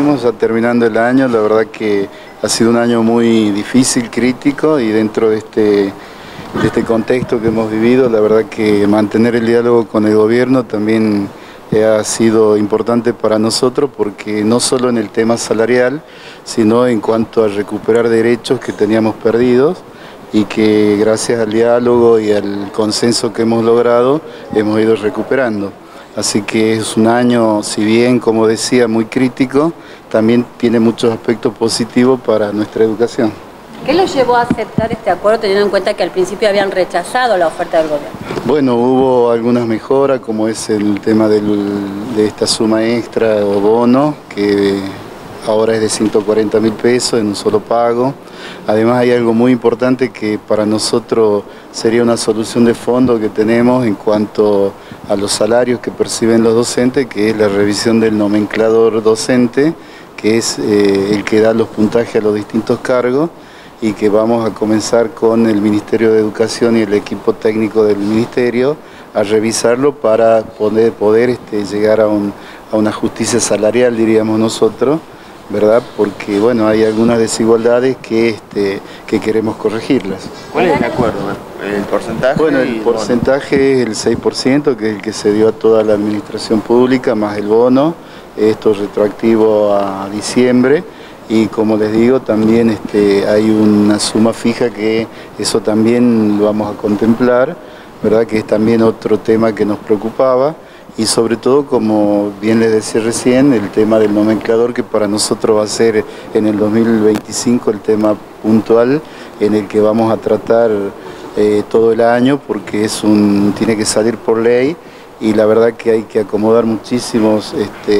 estamos ya terminando el año, la verdad que ha sido un año muy difícil, crítico, y dentro de este contexto que hemos vivido, la verdad que mantener el diálogo con el gobierno también ha sido importante para nosotros, porque no solo en el tema salarial, sino en cuanto a recuperar derechos que teníamos perdidos y que gracias al diálogo y al consenso que hemos logrado, hemos ido recuperando. Así que es un año, si bien, como decía, muy crítico, también tiene muchos aspectos positivos para nuestra educación. ¿Qué los llevó a aceptar este acuerdo teniendo en cuenta que al principio habían rechazado la oferta del gobierno? Bueno, hubo algunas mejoras, como es el tema de esta suma extra o bono, que ahora es de 140.000 pesos en un solo pago. Además hay algo muy importante que para nosotros sería una solución de fondo que tenemos en cuanto a los salarios que perciben los docentes, que es la revisión del nomenclador docente, que es el que da los puntajes a los distintos cargos, y que vamos a comenzar con el Ministerio de Educación y el equipo técnico del Ministerio a revisarlo para poder llegar a una justicia salarial, diríamos nosotros, ¿verdad? Porque bueno, hay algunas desigualdades que queremos corregirlas. ¿Cuál es el acuerdo? ¿El porcentaje? Bueno, el porcentaje es el 6%, que es el que se dio a toda la administración pública, más el bono, esto retroactivo a diciembre, y como les digo, también hay una suma fija que eso también lo vamos a contemplar, ¿verdad? Que es también otro tema que nos preocupaba. Y sobre todo, como bien les decía recién, el tema del nomenclador, que para nosotros va a ser en el 2025 el tema puntual en el que vamos a tratar todo el año, porque tiene que salir por ley, y la verdad que hay que acomodar muchísimos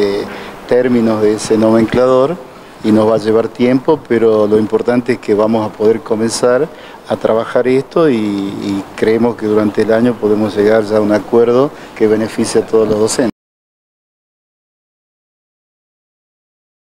términos de ese nomenclador y nos va a llevar tiempo, pero lo importante es que vamos a poder comenzar a trabajar esto y creemos que durante el año podemos llegar ya a un acuerdo que beneficie a todos los docentes.